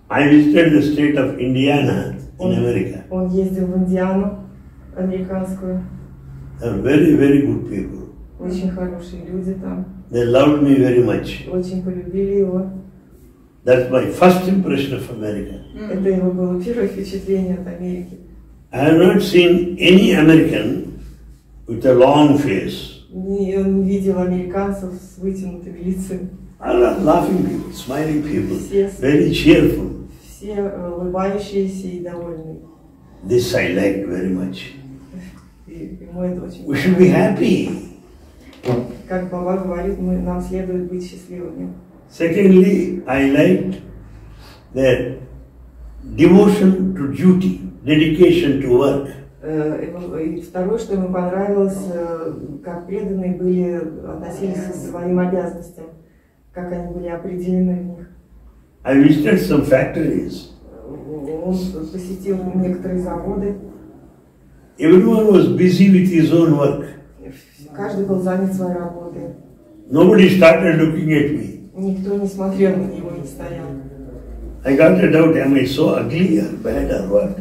I visited the state of Indiana in America. Он ездил в Индиану американскую. They are very, very good people. Очень хорошие люди там. They loved me very much. Очень полюбили его. That's my first impression of America. Это его было первое впечатление от Америки. I have not seen any American with a long face. Он не видел американцев с вытянутыми лицами. I love laughing people, smiling people, Все, very cheerful. все улыбающиеся и довольные. This I liked very much. И ему это очень We should be happy. Как Баба говорит, нам следует быть счастливыми. Secondly, I liked their devotion to duty, dedication to work. И второе, что ему понравилось, как преданные были, относились к своим обязанностям, как они были определены в них. I visited some factories. Он посетил некоторые заводы. Everyone was busy with his own work. Каждый был занят своей работой. Nobody started looking at me. Никто не смотрел на него, не стоял. I got a doubt, am I so ugly or bad or what?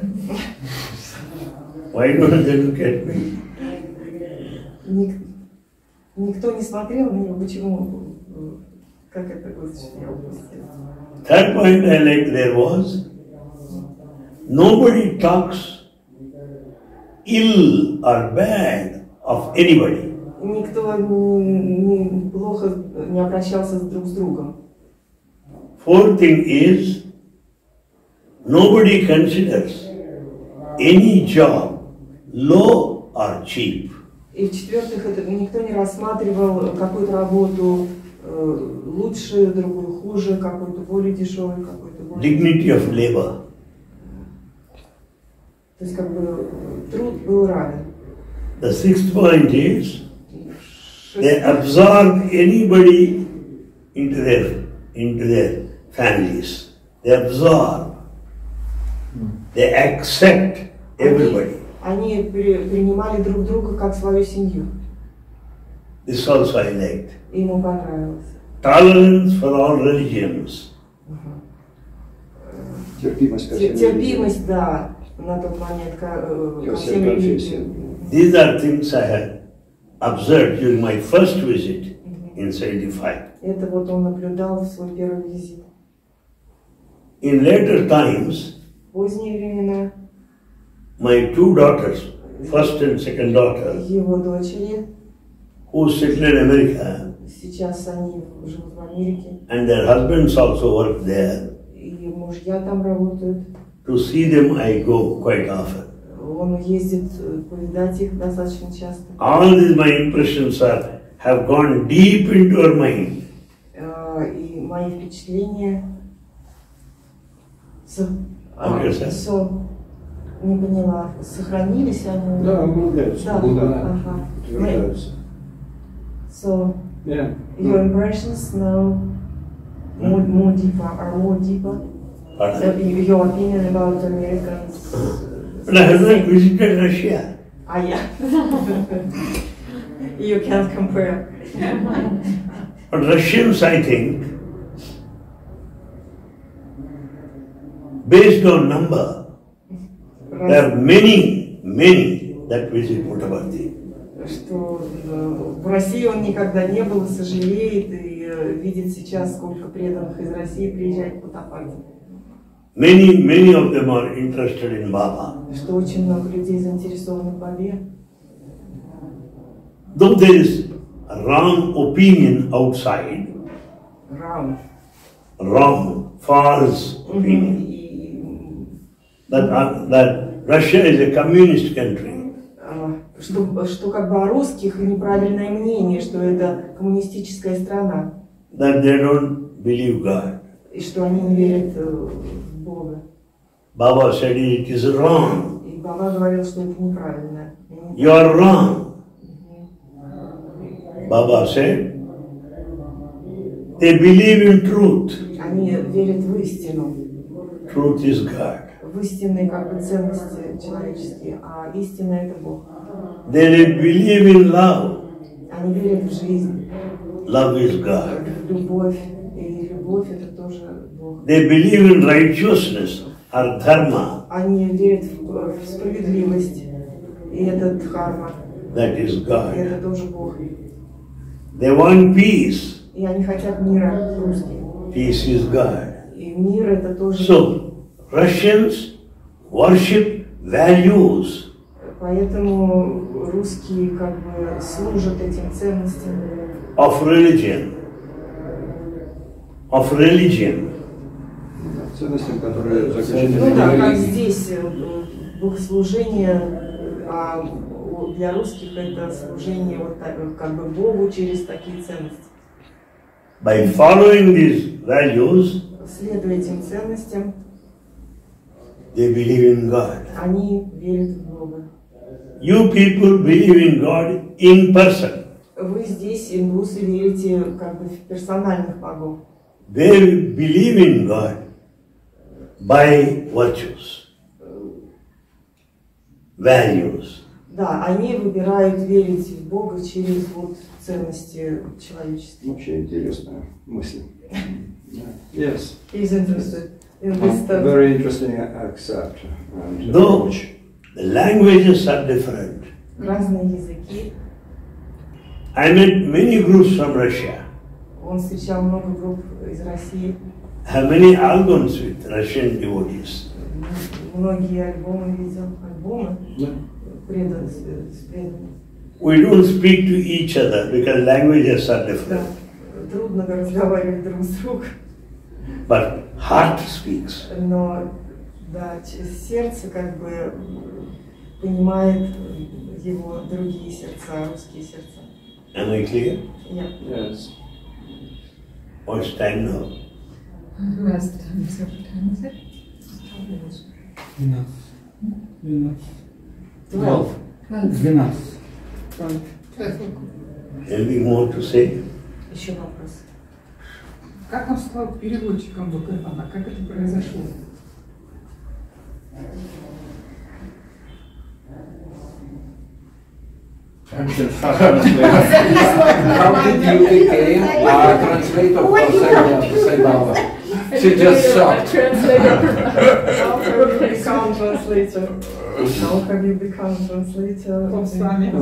Why don't they look at me? Никто не смотрел на него, почему, как это я упустил. Third point I liked there was, nobody talks ill or bad of anybody. Никто плохо не обращался друг с другом. Fourth thing is, nobody considers any job low or cheap. И в-четвертых, никто не рассматривал какую-то работу лучше, другую хуже, какую-то более дешевую, какую-то более... Dignity of labor. То есть как бы труд был равен. The sixth point is, they absorb anybody into their families. They absorb. They accept everybody. Они принимали друг друга как свою семью. This also I liked. Ему понравилось. Tolerance for all religions. Терпимость, да, на тот момент ко всем религиям. These are things I had observed during my first visit in 75. Это вот он наблюдал в свой первый визит. In later times, В поздние времена my two daughters, first and second daughter, его дочери, who settled in America, сейчас они живут в Америке, and their husbands also work there. и мужья там работают. To see them, I go quite often. Он ездит повидать их достаточно часто. All these my impressions have gone deep into her mind. И мои впечатления не поняла, сохранились они? Да, обновляются. Да, ага. So, Yeah. your impressions now more deeper, are more deeper? Your opinion about Americans? But I have not visited Russia. Yeah. You can't compare. But Russians, I think, based on number, there are many that visit Puttaparthi. Что в России он никогда не был, сожалеет и видит сейчас, сколько преданных из России приезжает в Путтапарти. Many of them are interested in Baba. Что очень много людей заинтересованы в Бабе. Though there is a wrong opinion outside, false opinion, that Russia is a communist country. Что как бы о русских неправильное мнение, что это коммунистическая страна. That they don't believe God. И что они не верят в Бога. Baba said it is wrong. И Баба говорил, что это неправильно. You are wrong. Baba said, they believe in truth. Они верят в истину. Truth is God. В истинные как бы ценности человеческие, а истина это Бог. They believe in love. Они верят в жизнь. Love is God. В любовь. И любовь это тоже Бог. They believe in righteousness or dharma, Они верят в справедливость, и это дхарма, that is и God. это тоже Бог. They want peace, И они хотят мира, русские. peace is God. И мир это тоже. So, Russians worship values. Поэтому русские как бы служат этим ценностям. Of religion. Of religion. Ценностям, которые заключены Ну в да, как религии. здесь богослужение, а для русских это служение вот так, как бы Богу через такие ценности. By following these values, Следуя этим ценностям, they believe in God. они верят в Бога. You people believe in God in person. Вы здесь, индусы, верите как бы в персональных богов. They believe in God by virtues, values. Да, они выбирают верить в Бога через вот ценности человеческие. Вообще интересная мысль. Yes. He's interested in this stuff. Very interesting accept and Though approach. the languages are different. Разные языки. I met many groups from Russia. Он встречал много групп из России. Have many albums with Russian devotees. Многие альбомы видел. Альбомы Да. с преданными. We don't speak to each other because languages are Да. different. Трудно разговаривать друг с другом. But heart speaks. Но да, через сердце как бы понимает его другие сердца, русские сердца. Am I clear? Yes. What's time now? Who has the time? So what time is it? 12. 12. 12. Anything more to say? Еще вопрос. Как он стал переводчиком Бхагавана? Как это произошло? How did you become a translator for Sai Baba? She just shocked. How have you become translator? How have you become translator? Он с вами.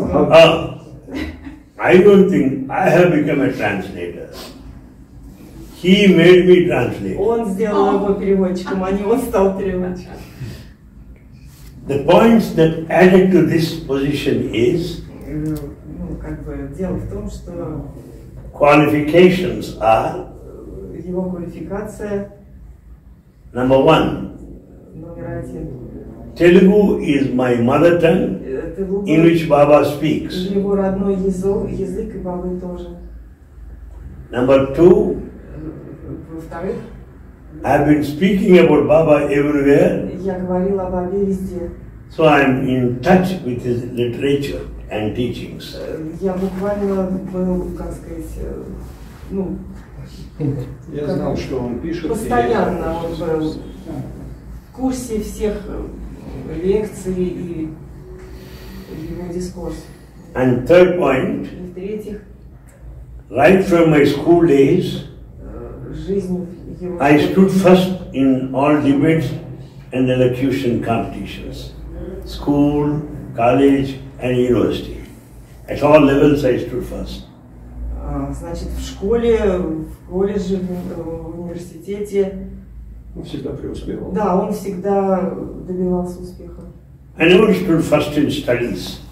I don't think I have become a translator. He made me translate. Он сделал его переводчиком, а не он стал переводчиком. The points that added to this position is Ну, как бы дело в том, что qualifications are его квалификация number one, номер один. Telugu is my mother tongue Теluгу in which Baba speaks. его родной язык и бабы тоже. Number two, Во-вторых, I've been speaking about Baba everywhere, я говорила о бабе везде. so I'm in touch with his literature and teachings. Я буквально был, как сказать, ну, Я знал, что он пишет. постоянно он был в курсе всех лекций и его дискурс. And third point, И в-третьих, right from my school days, жизнь его... I stood first in all debates and elocution competitions. School, college and university. At all levels I stood first. Значит, в школе, в колледже, в университете, Он всегда преуспевал. да, он всегда добивался успеха. I never stood first in studies.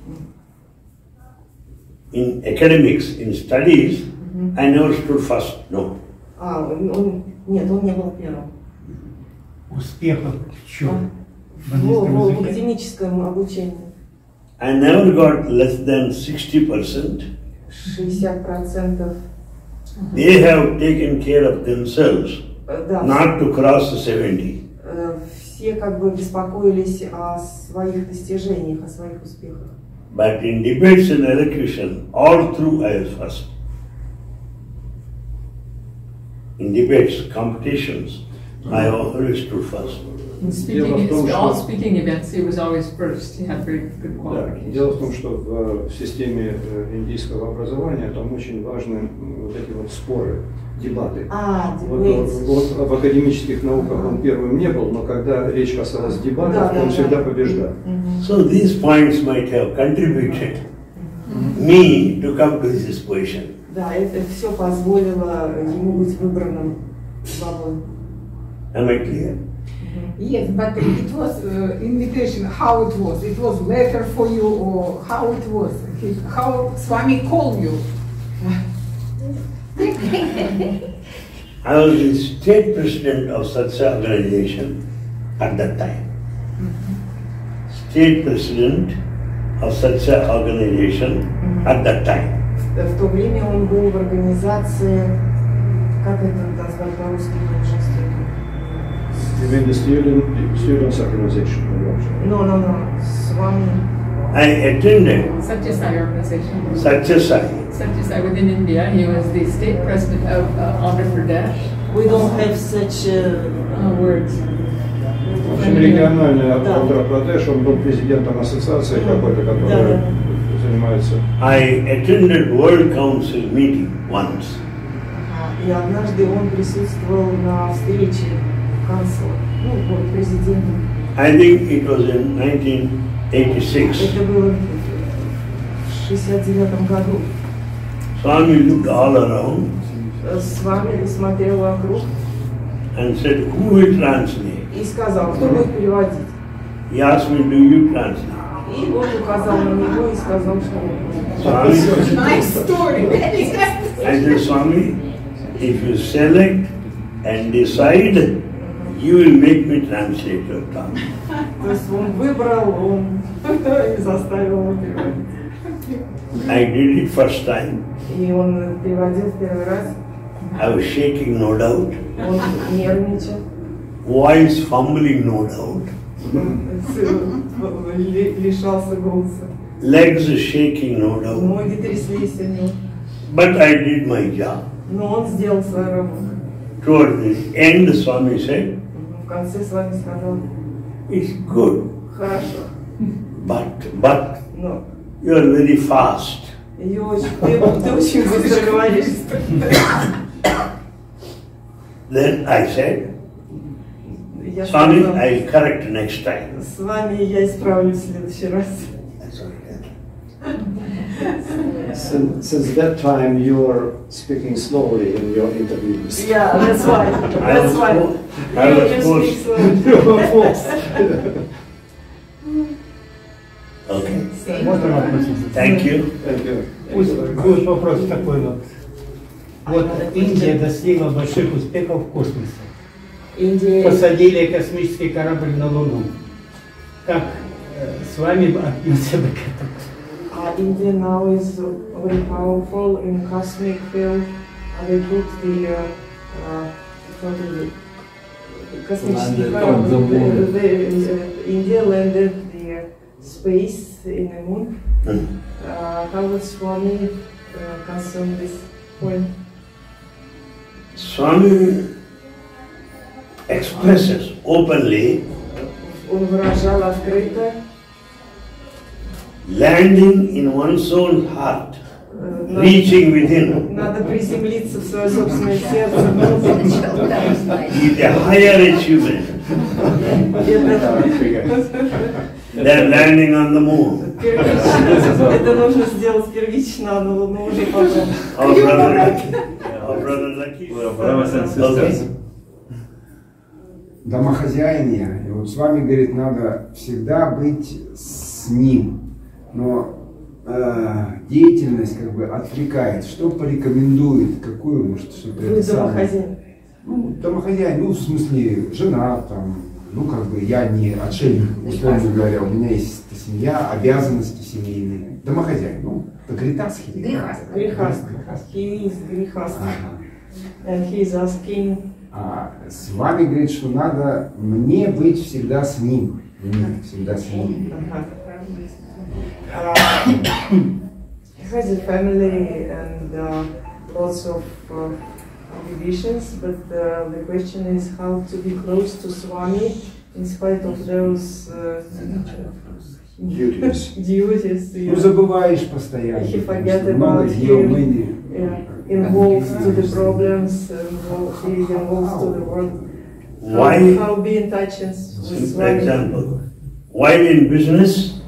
In academics, in studies, I never stood first, no. Нет, он не был первым. Успехов в чем? В В английском языке? академическом обучении. I never got less than 60%. 60%. They have taken care of themselves, Да, not to cross the 70. все как бы беспокоились о своих достижениях, о своих успехах. But in debates and elocution, all through I was first. In debates, competitions, I always stood first. In all speaking events, he was always first. He had very good Да. qualifications. Дело в том, что в системе индийского образования там очень важны вот эти вот споры дебаты. Debates. Вот в академических науках он первым не был, но когда речь касалась дебатов, он всегда побеждал. So these points might have contributed me to come to this position. Да, это все позволило ему быть выбранным главой. Am I clear? Yes, but it was invitation. How it was? It was letter for you, or how it was? How Swami called you? I was the state president of Satya organization at that time. State president of Satya organization at that time. В то время он был в организации, как это назвать по-русски, You mean the students organization? No, с вами. I attended Satya Sai organization. Satya Sai. Satya Sai within India. He was the state president of Andhra Pradesh. We don't have such Words. В общем, региональный Андхра-Прадеш, он был президентом ассоциации какой-то, которая занимается. I attended World Council meeting once. И однажды он присутствовал на встрече канцлера, президента. I think it was in 1986. Это было в 69 году. Swami looked all around С вами смотрел вокруг and said, "Who will translate?" и сказал, кто будет переводить. He asked me, "Do you translate?" И он указал на него и сказал, что Swami, Nice story. I said, "Swami, if you select and decide, you will make me translate your tongue." То есть он выбрал, он и заставил его переводить. I did it first time. И он переводил в первый раз. I was shaking, no doubt. Он нервничал, Voice fumbling, no doubt. лишался голоса. Legs shaking, no doubt. Ноги тряслись у него. But I did my job. Но он сделал свою работу. Toward the end, Swami said, В конце с вами сказал, "It's good, хорошо, but но you are very fast." ты очень быстро говоришь. Then I said, Я "Swami, сказал, I'll correct next time." с вами я исправлюсь в следующий раз. That's all. Since that time, you're speaking slowly in your interviews. Yeah, that's why. That's why. I was You forced. speak so. Okay. Можно вопрос? Thank you. Thank you. Пусть будет вопрос такой вот. Вот Индия достигла больших успехов в космосе. Индия. Посадили космический корабль на Луну. Как с вами относятся к этому? India now is very powerful in cosmic field. They put the cosmic India landed the space in the moon. How would Swami concern this point? Swami expresses openly Он выражал открыто, landing in one's own heart, reaching within, надо приземлиться в свое собственное сердце. is a higher achievement than landing on the moon. Это нужно сделать первично, но уже потом. Our brother Lucky. Okay. Домохозяйня, и вот с вами, говорит, надо всегда быть с ним, но деятельность как бы отвлекает. Что порекомендует, какую, может, что-то Вы домохозяин. Ну, домохозяин, ну, в смысле, жена, там, ну, как бы я не отшельник, условно говоря, у меня есть семья, обязанности семейные. Домохозяин, ну, грехастский. Грехастый. He is грехастый. And he is asking. С вами говорит, что надо мне быть всегда с ним. Всегда с ним. He has a family and lots of obligations, but the question is how to be close to Swami in spite of those duties. Ну, забываешь постоянно. He потому forget что много about дел, him. мы не... Involved to the problems, involved to the work. Why? How be in touch with Simple Swami. example. While in business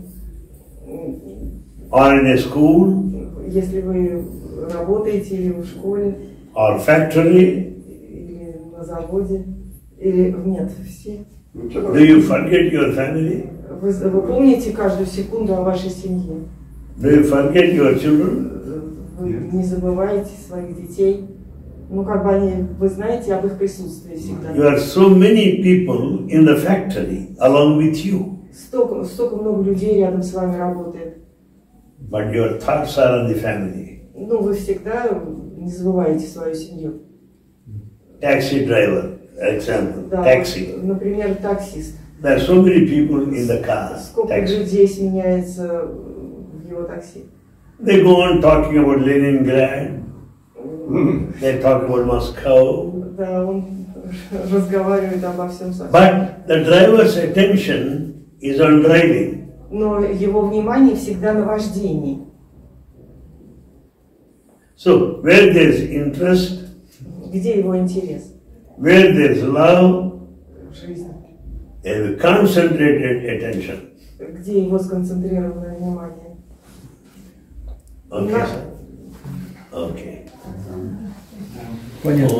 or in a school Если вы работаете или в школе, or factory, или на заводе, или нет, все. do you forget your family? Вы помните каждую секунду о вашей семье? Do you forget your children? Вы не забываете своих детей. Ну, как бы они, вы знаете об их присутствии всегда. You are so many people in the factory along with you, Столько много людей рядом с вами работает. but your thoughts are on the family. Ну, вы всегда не забываете свою семью. Taxi driver, example, Да, taxi. например, таксист. There are so many people in the car, Сколько taxi. людей сменяется в его такси. They go on talking about Leningrad, they talk about Moscow, Да, он разговаривает обо всем совсем. but the driver's attention is on driving. Но его внимание всегда на вождении. So, where there is interest, Где его интерес? where there is love, В жизни. there is concentrated attention. Где его сконцентрированное внимание? Okay, sir. Okay. Понятно.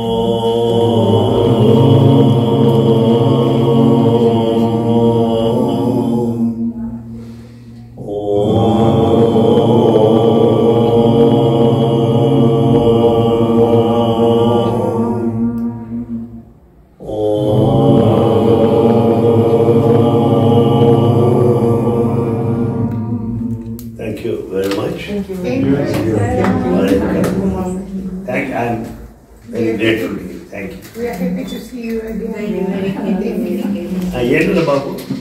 Thank you very much. Thank you. Thank you. I'm very grateful to you. Thank you. We are happy to see you again. Babu.